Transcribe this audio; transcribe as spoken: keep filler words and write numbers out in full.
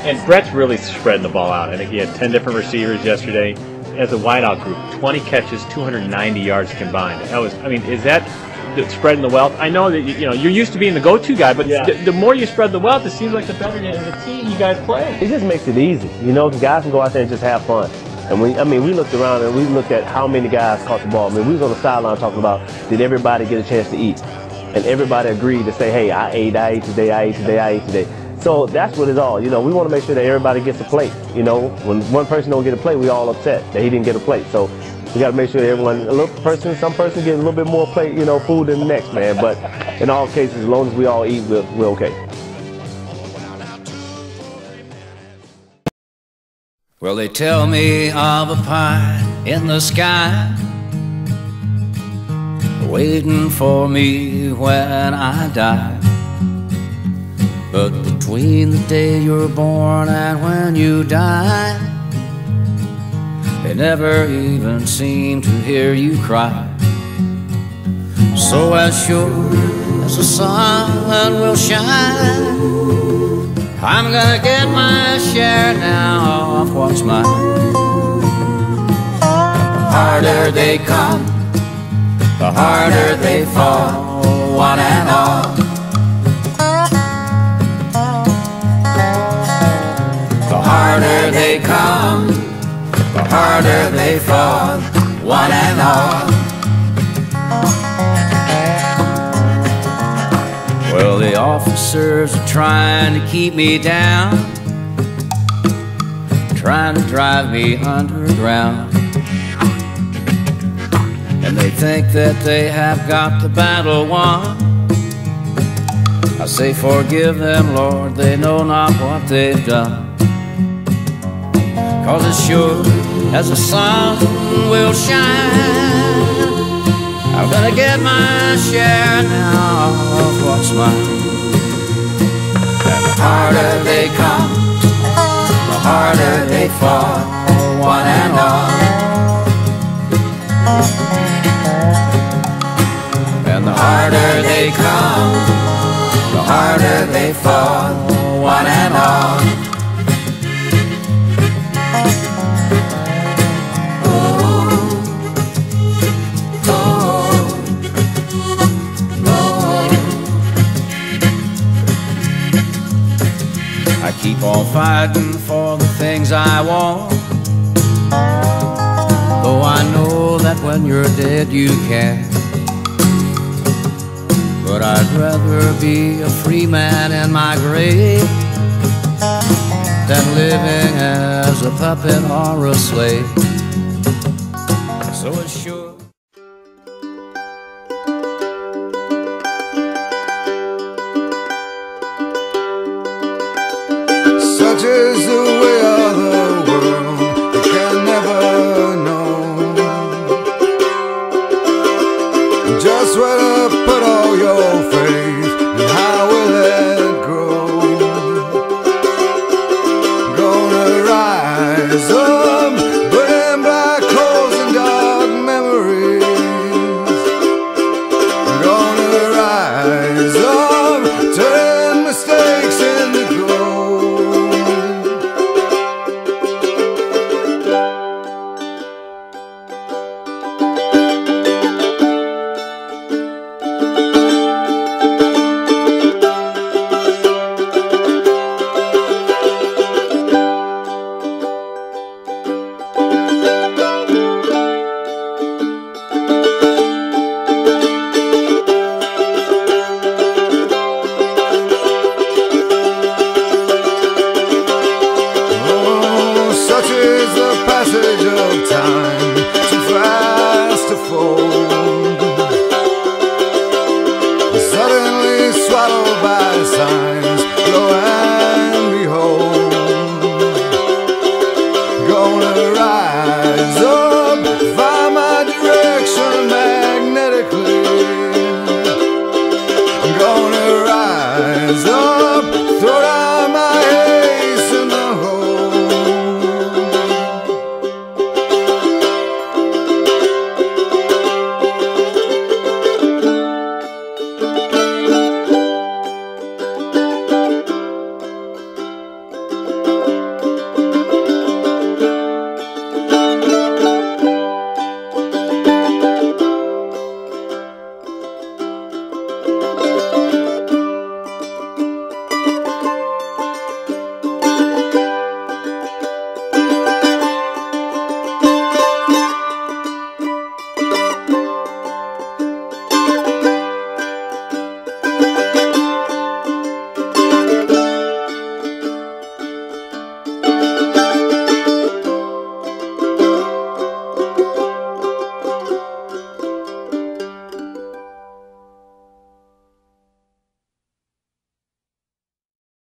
And Brett's really spreading the ball out. I think he had ten different receivers yesterday. As a wideout group, twenty catches, two hundred ninety yards combined. That was, I mean, is that spreading the wealth? I know that you, you know you're used to being the go-to guy, but yeah. the, the more you spread the wealth, it seems like the better as a team you guys play. It just makes it easy, you know. The guys can go out there and just have fun. And we, I mean, we looked around and we looked at how many guys caught the ball. I mean, we was on the sideline talking about, did everybody get a chance to eat? And everybody agreed to say, hey, I ate, I ate today, I ate today, I ate today. So that's what it's all. You know, we want to make sure that everybody gets a plate. You know, when one person don't get a plate, we all upset that he didn't get a plate. So we got to make sure that everyone, a little person, some person get a little bit more plate, you know, food than the next man. But in all cases, as long as we all eat, we're, we're okay. Well, they tell me of a pie in the sky waiting for me when I die. But between the day you're born and when you die, they never even seem to hear you cry. So as sure as the sun will shine, I'm gonna get my share now of what's mine. The harder they come, the harder they fall, one and all. The harder they come, the harder they fall, one and all. Well, the officers are trying to keep me down, trying to drive me underground. And they think that they have got the battle won. I say forgive them, Lord, they know not what they've done. 'Cause as sure as the sun will shine, I'm gonna get my share now of what's mine. And the harder they come, the harder they fall, one and all. And the harder they come, the harder they fall, one and all. I keep on fighting for the things I want, though I know that when you're dead you can't. But I'd rather be a free man in my grave than living as a puppet or a slave. So it's sure. Such is the way of the world, you can never know just where to put all your faith and how will it grow. Gonna rise up.